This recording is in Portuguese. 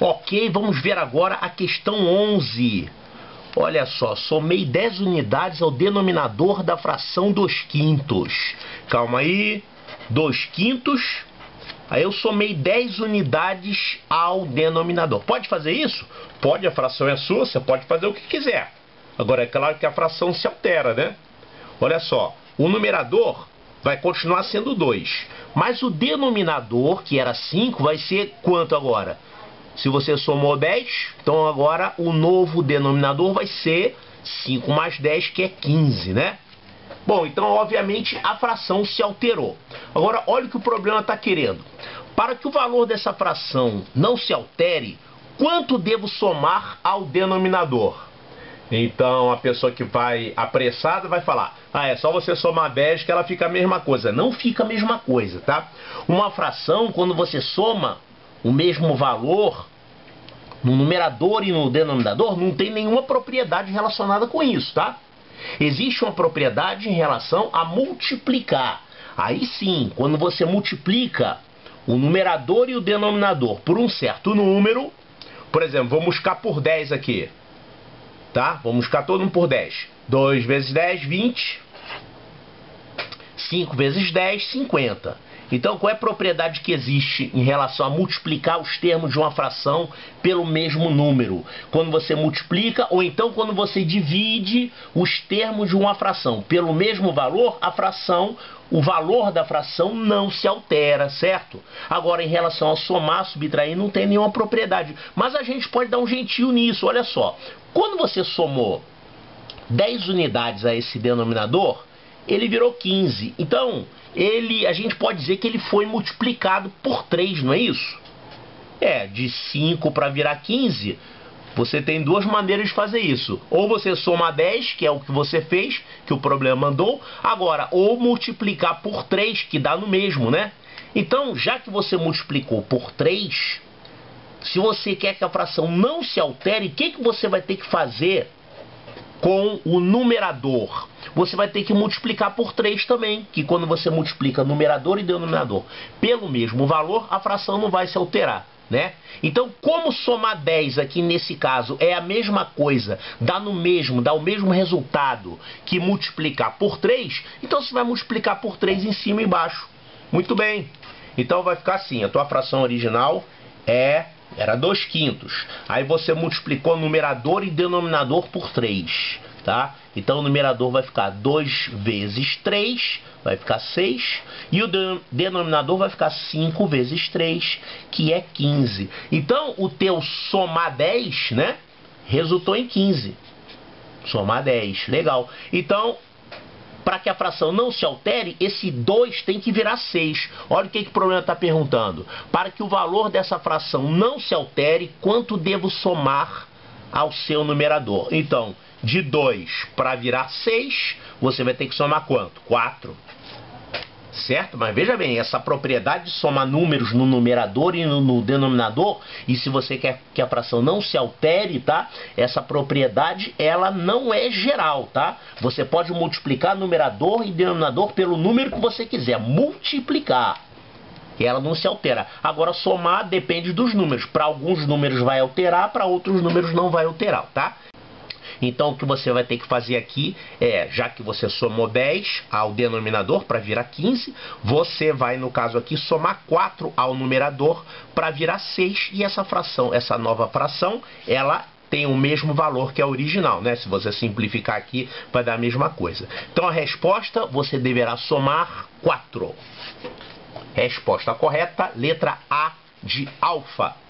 Ok, vamos ver agora a questão 11. Olha só, somei 10 unidades ao denominador da fração 2/5. Calma aí, 2/5. Aí eu somei 10 unidades ao denominador. Pode fazer isso? Pode, a fração é sua, você pode fazer o que quiser. Agora é claro que a fração se altera, né? Olha só, o numerador vai continuar sendo 2. Mas o denominador, que era 5, vai ser quanto agora? Se você somou 10, então agora o novo denominador vai ser 5 mais 10, que é 15, né? Bom, então obviamente a fração se alterou. Agora olha o que o problema está querendo. Para que o valor dessa fração não se altere, quanto devo somar ao denominador? Então a pessoa que vai apressada vai falar: ah, é só você somar 10 que ela fica a mesma coisa. Não fica a mesma coisa, tá? Uma fração, quando você soma o mesmo valor no numerador e no denominador, não tem nenhuma propriedade relacionada com isso, tá? Existe uma propriedade em relação a multiplicar. Aí sim, quando você multiplica o numerador e o denominador por um certo número, por exemplo, vou multiplicar por 10 aqui, tá? Vou multiplicar todo mundo por 10. 2 vezes 10, 20. 5 vezes 10, 50. Então, qual é a propriedade que existe em relação a multiplicar os termos de uma fração pelo mesmo número? Quando você multiplica, ou então quando você divide os termos de uma fração pelo mesmo valor, a fração, o valor da fração não se altera, certo? Agora, em relação a somar, subtrair, não tem nenhuma propriedade. Mas a gente pode dar um jeitinho nisso, olha só. Quando você somou 10 unidades a esse denominador, ele virou 15. Então, a gente pode dizer que ele foi multiplicado por 3, não é isso? De 5 para virar 15, você tem duas maneiras de fazer isso. Ou você soma 10, que é o que você fez, que o problema mandou. Agora, ou multiplicar por 3, que dá no mesmo, né? Então, já que você multiplicou por 3, se você quer que a fração não se altere, o que você vai ter que fazer com o numerador? Você vai ter que multiplicar por 3 também, que quando você multiplica numerador e denominador pelo mesmo valor, a fração não vai se alterar, né? Então, como somar 10 aqui nesse caso é a mesma coisa, dá o mesmo resultado que multiplicar por 3, então você vai multiplicar por 3 em cima e embaixo. Muito bem. Então vai ficar assim, a tua fração original era 2/5. Aí você multiplicou numerador e denominador por 3, tá? Então o numerador vai ficar 2 vezes 3, vai ficar 6. E o denominador vai ficar 5 vezes 3, que é 15. Então o teu somar 10, né, resultou em 15. Somar 10, legal. Então, para que a fração não se altere, esse 2 tem que virar 6. Olha o que o problema está perguntando. Para que o valor dessa fração não se altere, quanto devo somar ao seu numerador? Então, de 2 para virar 6, você vai ter que somar quanto? 4. Certo? Mas veja bem, essa propriedade de somar números no numerador e no denominador, e se você quer que a fração não se altere, tá? Essa propriedade, ela não é geral, tá? Você pode multiplicar numerador e denominador pelo número que você quiser, multiplicar. E ela não se altera. Agora, somar depende dos números. Para alguns números vai alterar, para outros números não vai alterar, tá? Então o que você vai ter que fazer aqui já que você somou 10 ao denominador para virar 15, você vai, no caso aqui, somar 4 ao numerador para virar 6, e essa fração, essa nova fração, ela tem o mesmo valor que a original, né? Se você simplificar aqui, vai dar a mesma coisa. Então a resposta, você deverá somar 4. Resposta correta, letra A de alfa.